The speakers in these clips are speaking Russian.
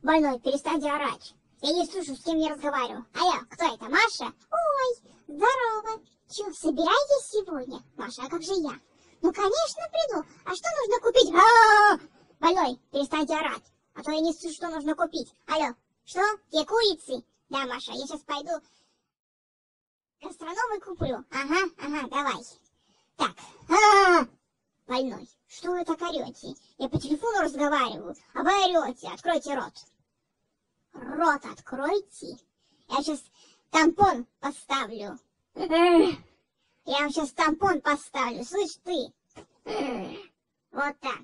Больной, перестаньте орать. Я не слышу, с кем я разговариваю. Алло, кто это, Маша? Ой, здорово. Че, собираетесь сегодня? Маша, а как же я? Ну, конечно, приду. А что нужно купить? Больной, перестаньте орать. А то я не слышу, что нужно купить. Алло, что? Те курицы? Да, Маша, я сейчас пойду гастрономы куплю. Ага, давай. Так. Больной, что вы так орете? Я по телефону разговариваю, а вы орете. Откройте рот. Рот откройте. Я сейчас тампон поставлю. Я вам сейчас тампон поставлю. Слышь ты? Вот так.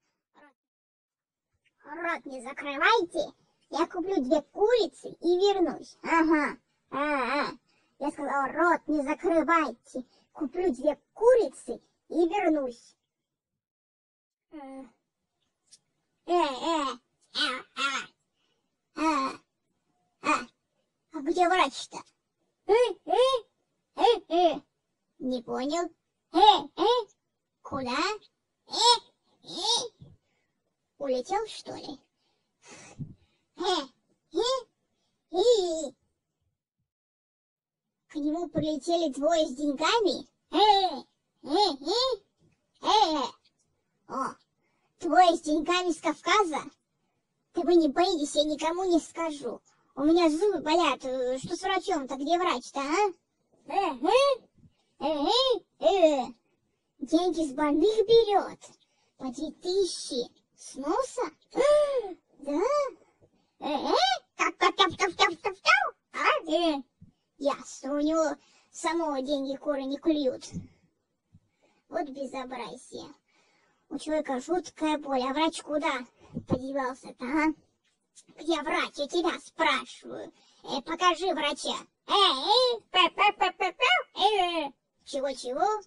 Рот не закрывайте. Я куплю 2 курицы и вернусь. Ага. Я сказала, рот не закрывайте. Куплю 2 курицы и вернусь. А где врач-то? Не понял. Куда? Улетел, что ли? К нему прилетели 2 с деньгами? О, 2 с деньгами с Кавказа? Да вы не боитесь, я никому не скажу. У меня зубы болят. Что с врачом-то? Где врач-то, а? Деньги с больных берет. По 2000. С носа? Да? Ясно, у него самого деньги куры не клюют. Вот безобразие. У человека жуткая боль, а врач куда подевался-то, а? Где врач? Я тебя спрашиваю. Покажи врача. Чего?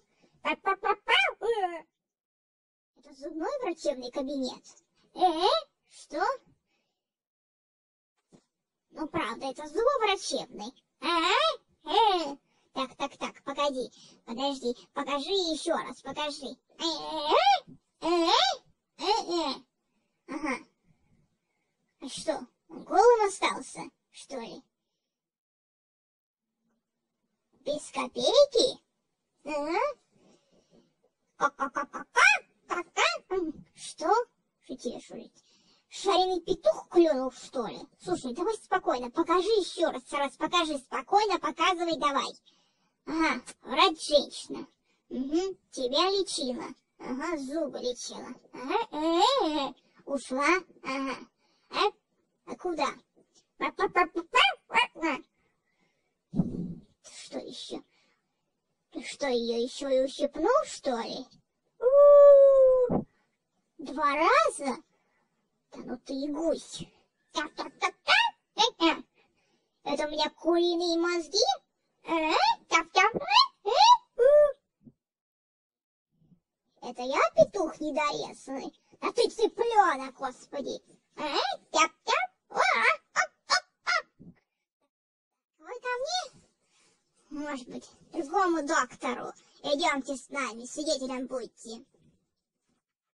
Это зубной врачебный кабинет. Что? Ну, правда, это зубоврачебный. Так, погоди. Подожди, покажи еще раз, покажи. Ага. А что, он голым остался, что ли? Без копейки? Что? Шутишь, шутишь. Шариный петух клюнул, что ли? Слушай, давай спокойно, покажи еще раз, покажи, спокойно показывай, давай. Ага, врач-женщина. Угу, тебя лечила. Ага, зубы лечила. Ага, ушла. Ага. А куда? Что еще? Ты что, ее еще и ущипнул, что ли? 2 раза? Да ну ты и гусь. Это у меня куриные мозги? Это я петух недорезанный? А ты цыпленок, господи. Вы ко мне? Может быть, к другому доктору. Идемте с нами, свидетелем будьте.